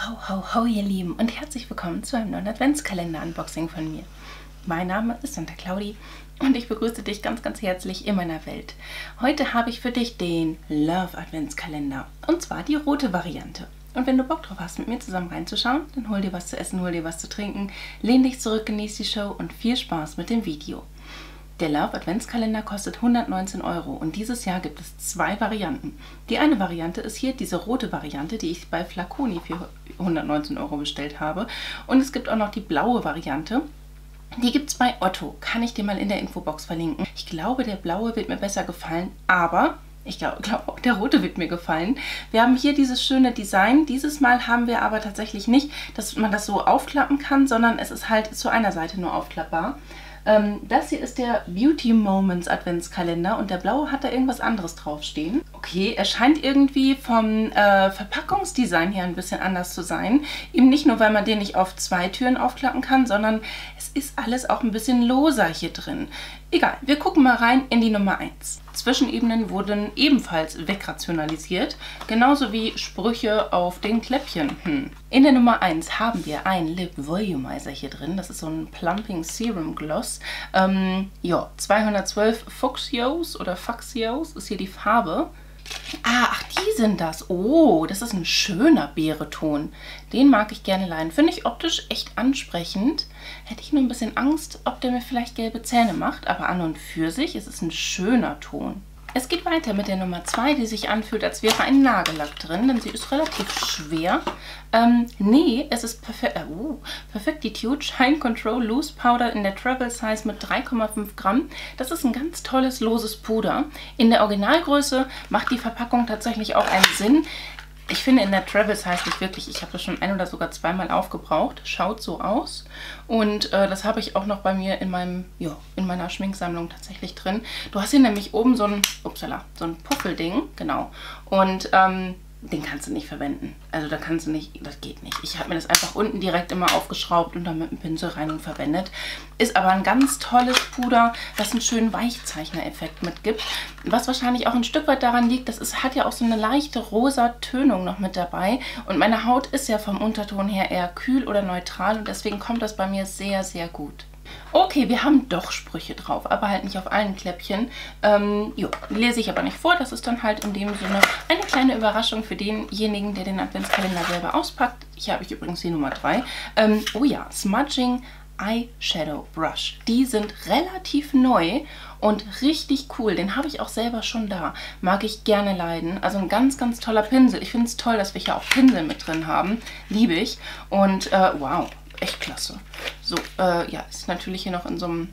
Ho, ho, ho, ihr Lieben und herzlich willkommen zu einem neuen Adventskalender-Unboxing von mir. Mein Name ist Santa Claudi und ich begrüße dich ganz, ganz herzlich in meiner Welt. Heute habe ich für dich den Love Adventskalender und zwar die rote Variante. Und wenn du Bock drauf hast, mit mir zusammen reinzuschauen, dann hol dir was zu essen, hol dir was zu trinken, lehn dich zurück, genieß die Show und viel Spaß mit dem Video. Der Love Adventskalender kostet 119 € und dieses Jahr gibt es zwei Varianten. Die eine Variante ist hier diese rote Variante, die ich bei Flaconi für 119 € bestellt habe. Und es gibt auch noch die blaue Variante. Die gibt es bei Otto. Kann ich dir mal in der Infobox verlinken. Ich glaube, der blaue wird mir besser gefallen, aber ich glaube auch der rote wird mir gefallen. Wir haben hier dieses schöne Design. Dieses Mal haben wir aber tatsächlich nicht, dass man das so aufklappen kann, sondern es ist halt zu einer Seite nur aufklappbar. Das hier ist der Beauty Moments Adventskalender und der blaue hat da irgendwas anderes draufstehen. Okay, er scheint irgendwie vom Verpackungsdesign her ein bisschen anders zu sein. Eben nicht nur, weil man den nicht auf zwei Türen aufklappen kann, sondern es ist alles auch ein bisschen loser hier drin. Egal, wir gucken mal rein in die Nummer 1. Zwischenebenen wurden ebenfalls wegrationalisiert, genauso wie Sprüche auf den Kläppchen. In der Nummer 1 haben wir einen Lip Volumizer hier drin. Das ist so ein Plumping Serum Gloss. Ja, 212 Fuchsios oder Fuchsios ist hier die Farbe. Ach, die sind das. Oh, das ist ein schöner Beereton. Den mag ich gerne leiden. Finde ich optisch echt ansprechend. Hätte ich nur ein bisschen Angst, ob der mir vielleicht gelbe Zähne macht. Aber an und für sich ist es ein schöner Ton. Es geht weiter mit der Nummer 2, die sich anfühlt, als wäre ein Nagellack drin, denn sie ist relativ schwer. Nee, es ist Perfectitude Shine Control Loose Powder in der Travel Size mit 3,5 Gramm. Das ist ein ganz tolles, loses Puder. In der Originalgröße macht die Verpackung tatsächlich auch einen Sinn. Ich finde in der Travel Size nicht wirklich, ich habe das schon ein oder sogar zweimal aufgebraucht, schaut so aus und das habe ich auch noch bei mir in meiner Schminksammlung tatsächlich drin. Du hast hier nämlich oben so ein Puffelding, genau, und den kannst du nicht verwenden. Also da kannst du nicht, das geht nicht. Ich habe mir das einfach unten direkt immer aufgeschraubt und dann mit dem Pinsel rein und verwendet. Ist aber ein ganz tolles Puder, das einen schönen Weichzeichner-Effekt mitgibt. Was wahrscheinlich auch ein Stück weit daran liegt, hat ja auch so eine leichte rosa Tönung noch mit dabei. Und meine Haut ist ja vom Unterton her eher kühl oder neutral und deswegen kommt das bei mir sehr, sehr gut. Okay, wir haben doch Sprüche drauf, aber halt nicht auf allen Kläppchen. Lese ich aber nicht vor. Das ist dann halt in dem Sinne eine kleine Überraschung für denjenigen, der den Adventskalender selber auspackt. Hier habe ich übrigens die Nummer 3. Oh ja, Smudging Eyeshadow Brush. Die sind relativ neu und richtig cool. Den habe ich auch selber schon da. Mag ich gerne leiden. Also ein ganz, ganz toller Pinsel. Ich finde es toll, dass wir hier auch Pinsel mit drin haben. Liebe ich. Und wow. Echt klasse. So, ja, ist natürlich hier noch in so einem,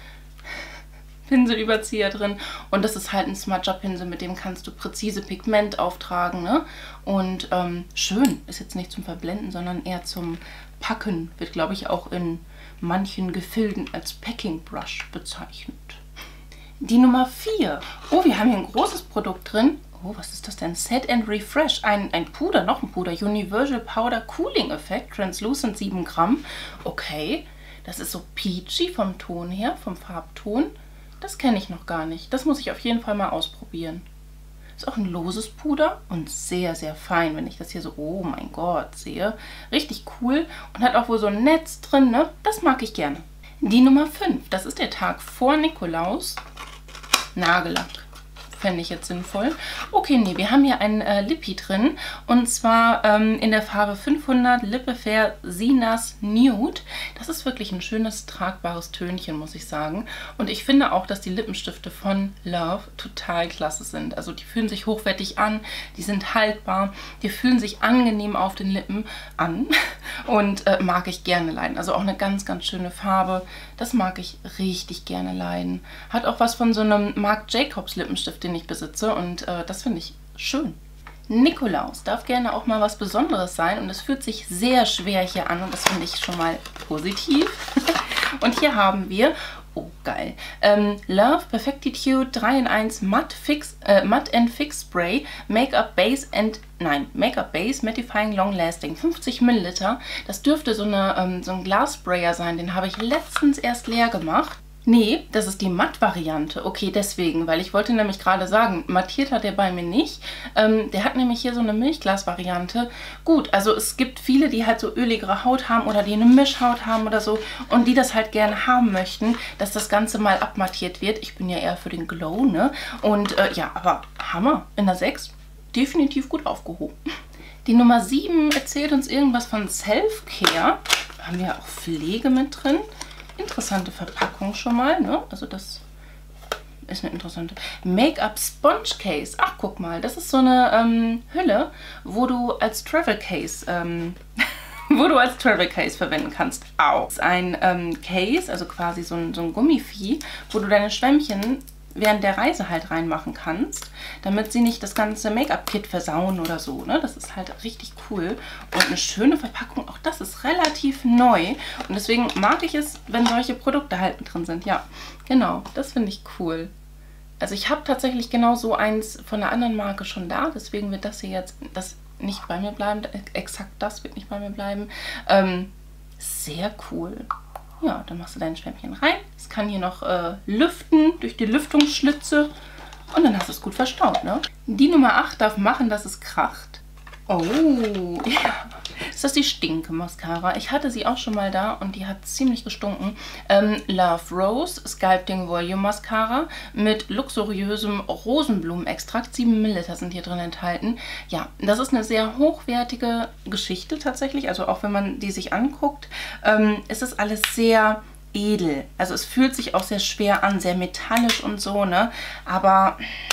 Pinselüberzieher drin. Und das ist halt ein Smudger-Pinsel, mit dem kannst du präzise Pigment auftragen, ne? Und schön, ist jetzt nicht zum Verblenden, sondern eher zum Packen. Wird, glaube ich, auch in manchen Gefilden als Packing Brush bezeichnet. Die Nummer 4. Oh, wir haben hier ein großes Produkt drin. Oh, was ist das denn? Set and Refresh. Ein Puder, noch ein Puder. Universal Powder Cooling Effect. Translucent 7 Gramm. Okay, das ist so peachy vom Ton her, vom Farbton. Das kenne ich noch gar nicht. Das muss ich auf jeden Fall mal ausprobieren. Ist auch ein loses Puder und sehr, sehr fein, wenn ich das hier so, oh mein Gott, sehe. Richtig cool und hat auch wohl so ein Netz drin, ne? Das mag ich gerne. Die Nummer 5, das ist der Tag vor Nikolaus. Nagellack. Fände ich jetzt sinnvoll. Okay, nee, wir haben hier ein Lippi drin und zwar in der Farbe 500 Lippe Fair Sinas Nude. Das ist wirklich ein schönes, tragbares Tönchen, muss ich sagen. Und ich finde auch, dass die Lippenstifte von Love total klasse sind. Also die fühlen sich hochwertig an, die sind haltbar, die fühlen sich angenehm auf den Lippen an und mag ich gerne leiden. Also auch eine ganz, ganz schöne Farbe. Das mag ich richtig gerne leiden. Hat auch was von so einem Marc Jacobs Lippenstift, den ich besitze und das finde ich schön. Nikolaus darf gerne auch mal was Besonderes sein und es fühlt sich sehr schwer hier an und das finde ich schon mal positiv. Und hier haben wir, oh geil, Love Perfectitude 3 in 1 Matte and Fix Spray Make-up Base Mattifying Long Lasting 50 Milliliter. Das dürfte so ein Glassprayer sein, den habe ich letztens erst leer gemacht. Nee, das ist die Matt-Variante. Okay, deswegen, weil ich wollte nämlich gerade sagen, mattiert hat der bei mir nicht. Der hat nämlich hier so eine Milchglas-Variante. Gut, also es gibt viele, die halt so öligere Haut haben oder die eine Mischhaut haben oder so und die das halt gerne haben möchten, dass das Ganze mal abmattiert wird. Ich bin ja eher für den Glow, ne? Und ja, aber Hammer. In der 6 definitiv gut aufgehoben. Die Nummer 7 erzählt uns irgendwas von Self-Care. Da haben wir auch Pflege mit drin. Interessante Verpackung schon mal, ne? Also das ist eine interessante. Make-up Sponge Case. Ach, guck mal, das ist so eine Hülle, wo du als Travel Case verwenden kannst. Auch. Das ist ein Case, also quasi so ein Gummivieh, wo du deine Schwämmchen während der Reise halt reinmachen kannst, damit sie nicht das ganze Make-up-Kit versauen oder so, ne? Das ist halt richtig cool und eine schöne Verpackung. Auch das ist relativ neu und deswegen mag ich es, wenn solche Produkte halt mit drin sind. Ja, genau, das finde ich cool. Also ich habe tatsächlich genau so eins von einer anderen Marke schon da, deswegen wird das hier jetzt nicht bei mir bleiben. Exakt das wird nicht bei mir bleiben. Sehr cool. Ja, dann machst du dein Schwämmchen rein. Es kann hier noch lüften durch die Lüftungsschlitze und dann hast du es gut verstaut, ne? Die Nummer 8 darf machen, dass es kracht. Oh, ja. Ist das die Stinke-Mascara? Ich hatte sie auch schon mal da und die hat ziemlich gestunken. Love Rose Sculpting Volume Mascara mit luxuriösem Rosenblumenextrakt. 7 ml sind hier drin enthalten. Ja, das ist eine sehr hochwertige Geschichte tatsächlich. Also auch wenn man die sich anguckt, ist es alles sehr edel. Also es fühlt sich auch sehr schwer an, sehr metallisch und so, ne? Aber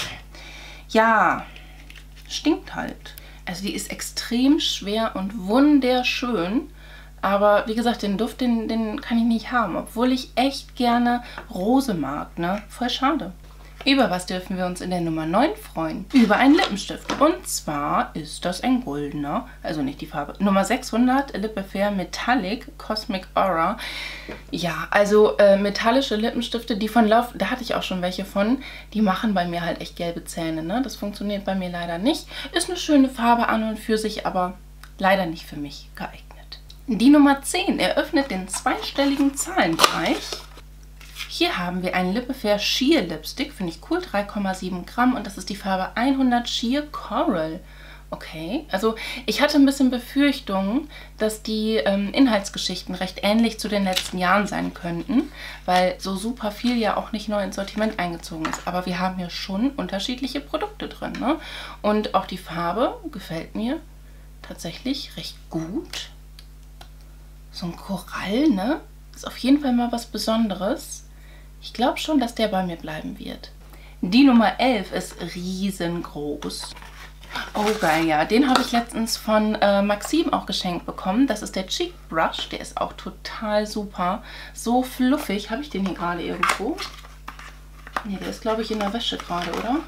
ja, stinkt halt. Also die ist extrem schwer und wunderschön, aber wie gesagt, den Duft, den kann ich nicht haben, obwohl ich echt gerne Rose mag, ne? Voll schade. Über was dürfen wir uns in der Nummer 9 freuen? Über einen Lippenstift. Und zwar ist das ein goldener, also nicht die Farbe, Nummer 600 Lip Affair Metallic Cosmic Aura. Ja, also metallische Lippenstifte, die von Love, da hatte ich auch schon welche von, die machen bei mir halt echt gelbe Zähne, ne? Das funktioniert bei mir leider nicht. Ist eine schöne Farbe an und für sich, aber leider nicht für mich geeignet. Die Nummer 10 eröffnet den zweistelligen Zahlenbereich. Hier haben wir einen Lip Affair Sheer Lipstick, finde ich cool, 3,7 Gramm und das ist die Farbe 100 Sheer Coral. Okay, also ich hatte ein bisschen Befürchtungen, dass die Inhaltsgeschichten recht ähnlich zu den letzten Jahren sein könnten, weil so super viel ja auch nicht neu ins Sortiment eingezogen ist. Aber wir haben hier schon unterschiedliche Produkte drin, ne? Und auch die Farbe gefällt mir tatsächlich recht gut. So ein Korall, ne? Ist auf jeden Fall mal was Besonderes. Ich glaube schon, dass der bei mir bleiben wird. Die Nummer 11 ist riesengroß. Oh geil, ja. Den habe ich letztens von Maxim auch geschenkt bekommen. Das ist der Cheek Brush. Der ist auch total super. So fluffig. Habe ich den hier gerade irgendwo? Ne, der ist, glaube ich, in der Wäsche gerade, oder?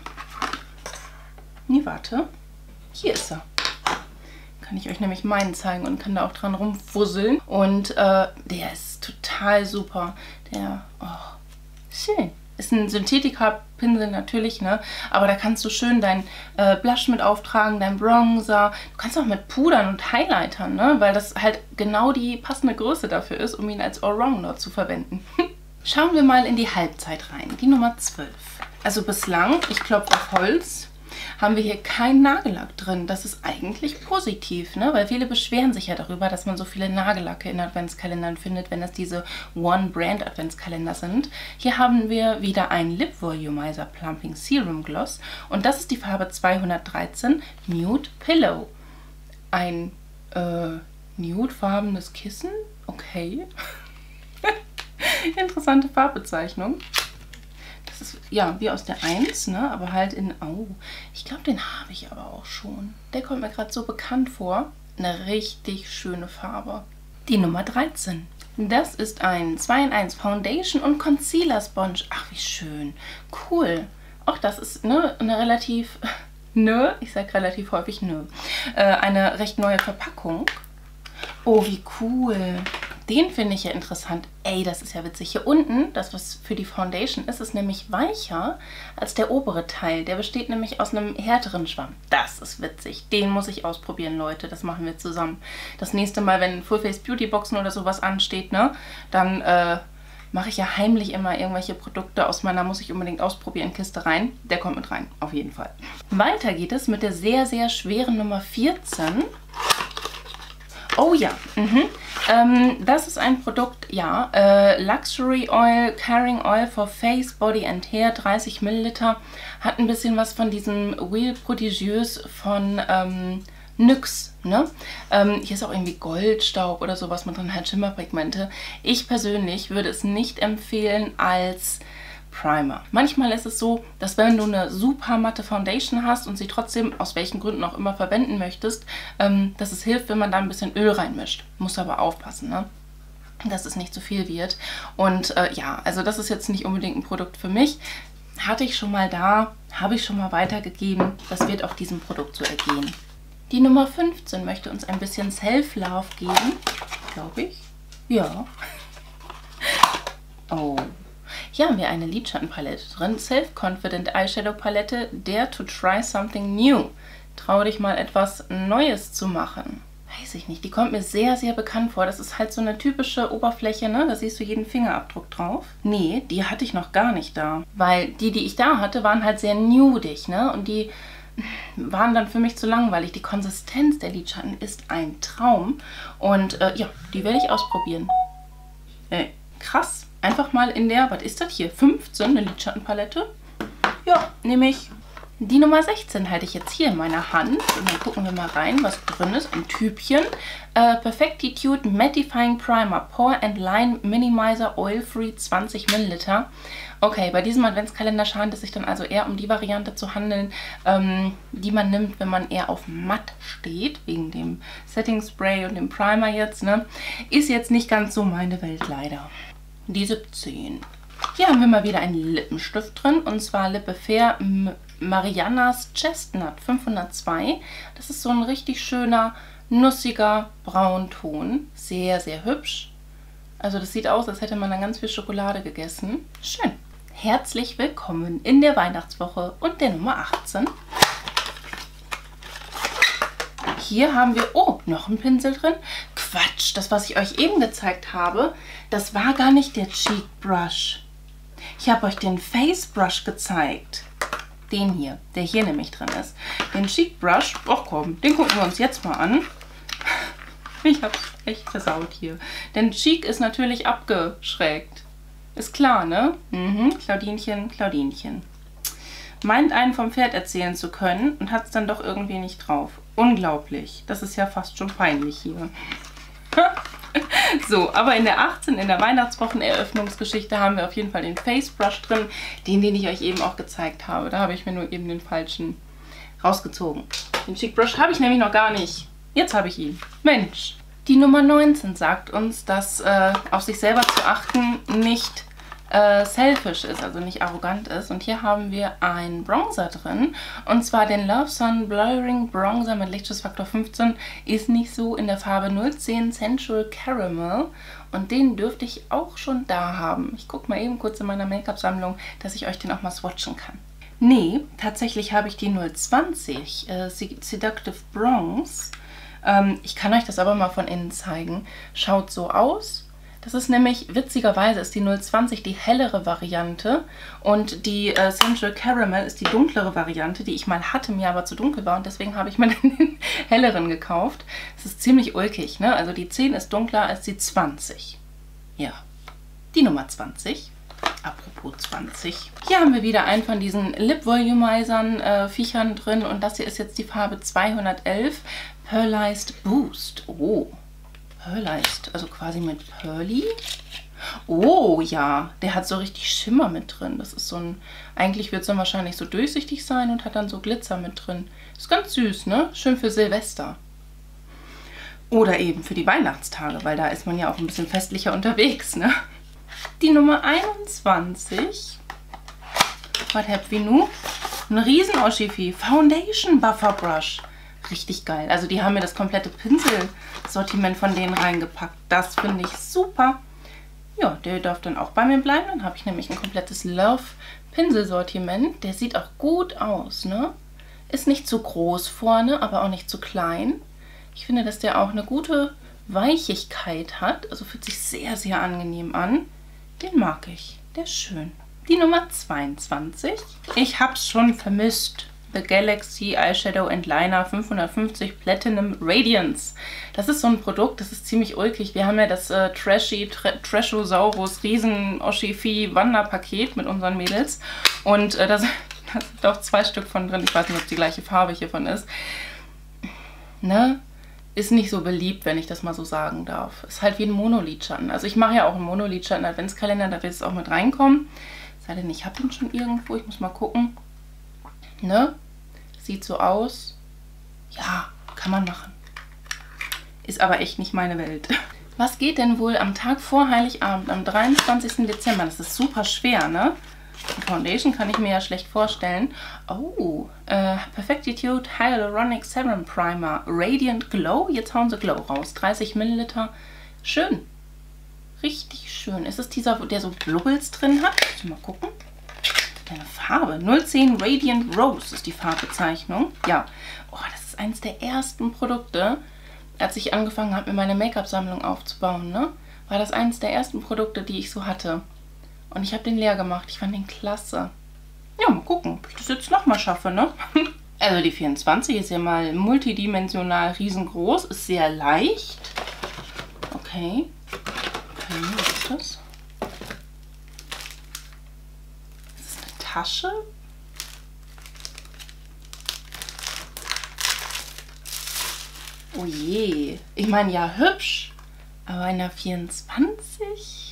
Nee, warte. Hier ist er. Kann ich euch nämlich meinen zeigen und kann da auch dran rumfusseln. Und der ist total super. Der, oh, schön. Ist ein Synthetika-Pinsel natürlich, ne? Aber da kannst du schön dein Blush mit auftragen, dein Bronzer. Du kannst auch mit Pudern und Highlightern, ne? Weil das halt genau die passende Größe dafür ist, um ihn als Allrounder zu verwenden. Schauen wir mal in die Halbzeit rein. Die Nummer 12. Also bislang, ich klopfe auf Holz, haben wir hier keinen Nagellack drin. Das ist eigentlich positiv, ne? Weil viele beschweren sich ja darüber, dass man so viele Nagellacke in Adventskalendern findet, wenn das diese One-Brand-Adventskalender sind. Hier haben wir wieder einen Lip Volumizer Plumping Serum Gloss und das ist die Farbe 213 Nude Pillow. Ein nudefarbenes Kissen? Okay. Interessante Farbbezeichnung. Das ist, ja, wie aus der 1, ne? Aber halt in, oh, ich glaube, den habe ich aber auch schon. Der kommt mir gerade so bekannt vor. Eine richtig schöne Farbe. Die Nummer 13. Das ist ein 2-in-1 Foundation und Concealer Sponge. Ach, wie schön. Cool. Auch das ist, ne, eine relativ, ne, ich sage relativ häufig, ne, eine recht neue Verpackung. Oh, wie cool. Den finde ich ja interessant. Ey, das ist ja witzig. Hier unten, das was für die Foundation ist, ist nämlich weicher als der obere Teil. Der besteht nämlich aus einem härteren Schwamm. Das ist witzig. Den muss ich ausprobieren, Leute. Das machen wir zusammen. Das nächste Mal, wenn Full Face Beauty Boxen oder sowas ansteht, ne, dann mache ich ja heimlich immer irgendwelche Produkte aus meiner muss ich unbedingt ausprobieren Kiste rein. Der kommt mit rein, auf jeden Fall. Weiter geht es mit der sehr, sehr schweren Nummer 14. Oh ja, das ist ein Produkt, ja, Luxury Oil, Caring Oil for Face, Body and Hair, 30 Milliliter. Hat ein bisschen was von diesem Huile Prodigieuse von NYX, ne? Hier ist auch irgendwie Goldstaub oder sowas mit drin, halt Schimmerpigmente. Ich persönlich würde es nicht empfehlen als Primer. Manchmal ist es so, dass wenn du eine super matte Foundation hast und sie trotzdem aus welchen Gründen auch immer verwenden möchtest, dass es hilft, wenn man da ein bisschen Öl reinmischt. Muss aber aufpassen, ne? Dass es nicht zu viel wird. Und ja, also das ist jetzt nicht unbedingt ein Produkt für mich. Hatte ich schon mal da, habe ich schon mal weitergegeben. Das wird auch diesem Produkt so ergehen. Die Nummer 15 möchte uns ein bisschen Self-Love geben, glaube ich. Ja. Oh. Hier haben wir eine Lidschattenpalette drin. Self-Confident Eyeshadow Palette. Dare to try something new. Trau dich mal etwas Neues zu machen. Weiß ich nicht. Die kommt mir sehr, sehr bekannt vor. Das ist halt so eine typische Oberfläche, ne? Da siehst du jeden Fingerabdruck drauf. Nee, die hatte ich noch gar nicht da. Weil die ich da hatte, waren halt sehr nudig, ne? Und die waren dann für mich zu langweilig. Die Konsistenz der Lidschatten ist ein Traum. Und ja, die werde ich ausprobieren. Krass. Einfach mal in der, was ist das hier? 15, eine Lidschattenpalette. Ja, nehme ich. Die Nummer 16 halte ich jetzt hier in meiner Hand. Und dann gucken wir mal rein, was drin ist. Ein Tübchen. Perfectitude Mattifying Primer. Pore and Line Minimizer Oil Free 20 Milliliter. Okay, bei diesem Adventskalender scheint es sich dann also eher um die Variante zu handeln, die man nimmt, wenn man eher auf matt steht. Wegen dem Setting Spray und dem Primer jetzt, ne? Ist jetzt nicht ganz so meine Welt leider. Die 17. Hier haben wir mal wieder einen Lippenstift drin. Und zwar Lippe Fair Marianas Chestnut 502. Das ist so ein richtig schöner, nussiger Braunton. Sehr, sehr hübsch. Also das sieht aus, als hätte man dann ganz viel Schokolade gegessen. Schön. Herzlich willkommen in der Weihnachtswoche und der Nummer 18. Hier haben wir, oh, noch ein Pinsel drin. Quatsch, das, was ich euch eben gezeigt habe, das war gar nicht der Cheek Brush. Ich habe euch den Face Brush gezeigt. Den hier, der hier nämlich drin ist. Den Cheek Brush, ach komm, den gucken wir uns jetzt mal an. Ich habe echt versaut hier. Denn Cheek ist natürlich abgeschrägt. Ist klar, ne? Claudinchen, Claudinchen. Meint einen vom Pferd erzählen zu können und hat es dann doch irgendwie nicht drauf. Unglaublich. Das ist ja fast schon peinlich hier. So, aber in der 18, in der Weihnachtswocheneröffnungsgeschichte haben wir auf jeden Fall den Face Brush drin, den ich euch eben auch gezeigt habe. Da habe ich mir nur eben den falschen rausgezogen. Den Cheek Brush habe ich nämlich noch gar nicht. Jetzt habe ich ihn. Mensch. Die Nummer 19 sagt uns, dass auf sich selber zu achten nicht selfish ist, also nicht arrogant ist. Und hier haben wir einen Bronzer drin. Und zwar den Love Sun Blurring Bronzer mit Lichtschutzfaktor 15. Ist nicht so in der Farbe 010 Sensual Caramel. Und den dürfte ich auch schon da haben. Ich gucke mal eben kurz in meiner Make-up-Sammlung, dass ich euch den auch mal swatchen kann. Nee, tatsächlich habe ich die 020 Seductive Bronze. Ich kann euch das aber mal von innen zeigen. Schaut so aus. Das ist nämlich, witzigerweise ist die 020 die hellere Variante und die Sensual Caramel ist die dunklere Variante, die ich mal hatte, mir aber zu dunkel war und deswegen habe ich mir den helleren gekauft. Es ist ziemlich ulkig, ne? Also die 10 ist dunkler als die 20. Ja, die Nummer 20. Apropos 20. Hier haben wir wieder einen von diesen Lip Volumizern, Viechern drin und das hier ist jetzt die Farbe 211 Pearlized Boost. Oh. Pearlized, also quasi mit Pearly. Oh ja, der hat so richtig Schimmer mit drin. Das ist so ein, eigentlich wird es dann wahrscheinlich so durchsichtig sein und hat dann so Glitzer mit drin. Ist ganz süß, ne? Schön für Silvester. Oder eben für die Weihnachtstage, weil da ist man ja auch ein bisschen festlicher unterwegs, ne? Die Nummer 21. Was habt wir nun? Ein riesen Oschifi Foundation Buffer Brush. Richtig geil. Also die haben mir das komplette Pinselsortiment von denen reingepackt. Das finde ich super. Ja, der darf dann auch bei mir bleiben. Dann habe ich nämlich ein komplettes Love Pinselsortiment. Der sieht auch gut aus, ne? Ist nicht zu groß vorne, aber auch nicht zu klein. Ich finde, dass der auch eine gute Weichigkeit hat. Also fühlt sich sehr, sehr angenehm an. Den mag ich. Der ist schön. Die Nummer 22. Ich hab's schon vermisst. The Galaxy Eyeshadow and Liner 550 Platinum Radiance. Das ist so ein Produkt, das ist ziemlich ulkig. Wir haben ja das Trashosaurus Riesen Oshifi Wanderpaket mit unseren Mädels. Und da sind auch 2 Stück von drin. Ich weiß nicht, ob es die gleiche Farbe hiervon ist. Ne? Ist nicht so beliebt, wenn ich das mal so sagen darf. Ist halt wie ein Monolidschatten. Also ich mache ja auch einen Monolidschatten Adventskalender, da wird es auch mit reinkommen. Sei denn, ich habe ihn schon irgendwo. Ich muss mal gucken. Ne? Sieht so aus. Ja, kann man machen. Ist aber echt nicht meine Welt. Was geht denn wohl am Tag vor Heiligabend, am 23. Dezember? Das ist super schwer, ne? Die Foundation kann ich mir ja schlecht vorstellen. Oh, Perfectitude Hyaluronic Serum Primer. Radiant Glow. Jetzt hauen sie Glow raus. 30 Milliliter. Schön. Richtig schön. Ist es dieser, der so Blubbels drin hat? Muss ich mal gucken. Eine Farbe. 010 Radiant Rose ist die Farbbezeichnung. Ja. Oh, das ist eines der ersten Produkte, als ich angefangen habe, mir meine Make-up-Sammlung aufzubauen, ne? War das eines der ersten Produkte, die ich so hatte. Und ich habe den leer gemacht. Ich fand den klasse. Ja, mal gucken, ob ich das jetzt nochmal schaffe, ne? Also die 24 ist ja mal multidimensional riesengroß. Ist sehr leicht. Okay. Okay, was ist das? Tasche. Oh je. Ich meine, ja, hübsch. Aber in der 24?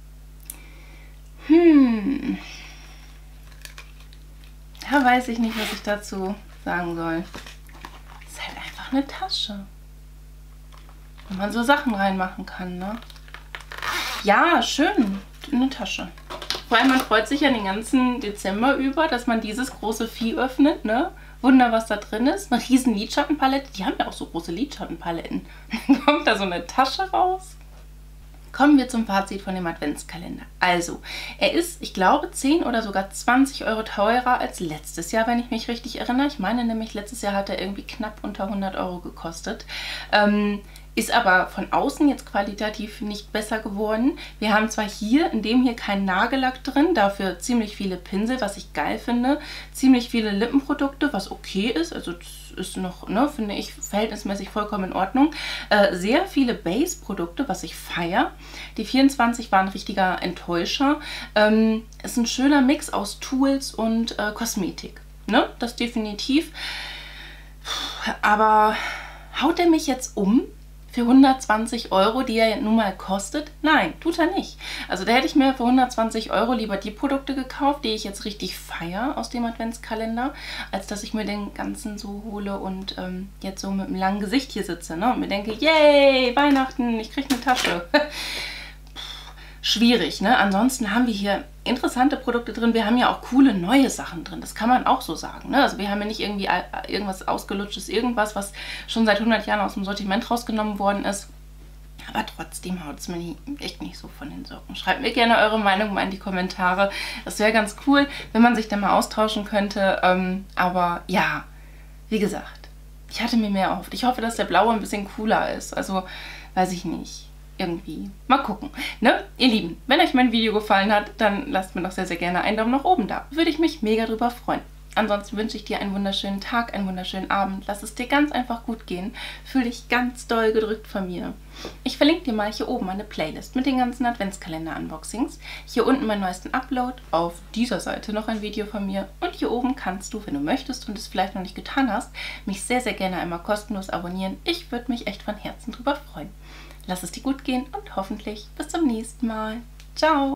Da weiß ich nicht, was ich dazu sagen soll. Ist halt einfach eine Tasche. Wo man so Sachen reinmachen kann, ne? Ja, schön. Eine Tasche. Vor allem, man freut sich ja den ganzen Dezember über, dass man dieses große Vieh öffnet, ne? Wunder, was da drin ist. Eine riesen Lidschattenpalette. Die haben ja auch so große Lidschattenpaletten. Dann kommt da so eine Tasche raus. Kommen wir zum Fazit von dem Adventskalender. Also, er ist, ich glaube, 10 oder sogar 20 Euro teurer als letztes Jahr, wenn ich mich richtig erinnere. Ich meine nämlich, letztes Jahr hat er irgendwie knapp unter 100 Euro gekostet. Ist aber von außen jetzt qualitativ nicht besser geworden. Wir haben zwar hier, in dem hier kein Nagellack drin, dafür ziemlich viele Pinsel, was ich geil finde. Ziemlich viele Lippenprodukte, was okay ist. Also das ist noch, ne, finde ich, verhältnismäßig vollkommen in Ordnung. Sehr viele Base-Produkte, was ich feiere. Die 24 war ein richtiger Enttäuscher. Ist ein schöner Mix aus Tools und Kosmetik. Ne? Das definitiv. Aber haut er mich jetzt um? Für 120 Euro, die er nun mal kostet? Nein, tut er nicht. Also da hätte ich mir für 120 Euro lieber die Produkte gekauft, die ich jetzt richtig feiere aus dem Adventskalender, als dass ich mir den ganzen so hole und jetzt so mit einem langen Gesicht hier sitze, ne? Und mir denke, yay, Weihnachten, ich kriege eine Tasche. Schwierig, ne? Ansonsten haben wir hier interessante Produkte drin. Wir haben ja auch coole neue Sachen drin. Das kann man auch so sagen, ne? Also wir haben ja nicht irgendwie irgendwas ausgelutschtes, irgendwas, was schon seit 100 Jahren aus dem Sortiment rausgenommen worden ist. Aber trotzdem haut es mir echt nicht so von den Socken. Schreibt mir gerne eure Meinung mal in die Kommentare. Das wäre ganz cool, wenn man sich da mal austauschen könnte. Aber ja, wie gesagt, ich hatte mir mehr erhofft. Ich hoffe, dass der blaue ein bisschen cooler ist. Also, weiß ich nicht. Irgendwie. Mal gucken. Ne? Ihr Lieben, wenn euch mein Video gefallen hat, dann lasst mir doch sehr, sehr gerne einen Daumen nach oben da. Würde ich mich mega drüber freuen. Ansonsten wünsche ich dir einen wunderschönen Tag, einen wunderschönen Abend. Lass es dir ganz einfach gut gehen. Fühl dich ganz doll gedrückt von mir. Ich verlinke dir mal hier oben eine Playlist mit den ganzen Adventskalender-Unboxings. Hier unten meinen neuesten Upload. Auf dieser Seite noch ein Video von mir. Und hier oben kannst du, wenn du möchtest und es vielleicht noch nicht getan hast, mich sehr, sehr gerne einmal kostenlos abonnieren. Ich würde mich echt von Herzen drüber freuen. Lass es dir gut gehen und hoffentlich bis zum nächsten Mal. Ciao!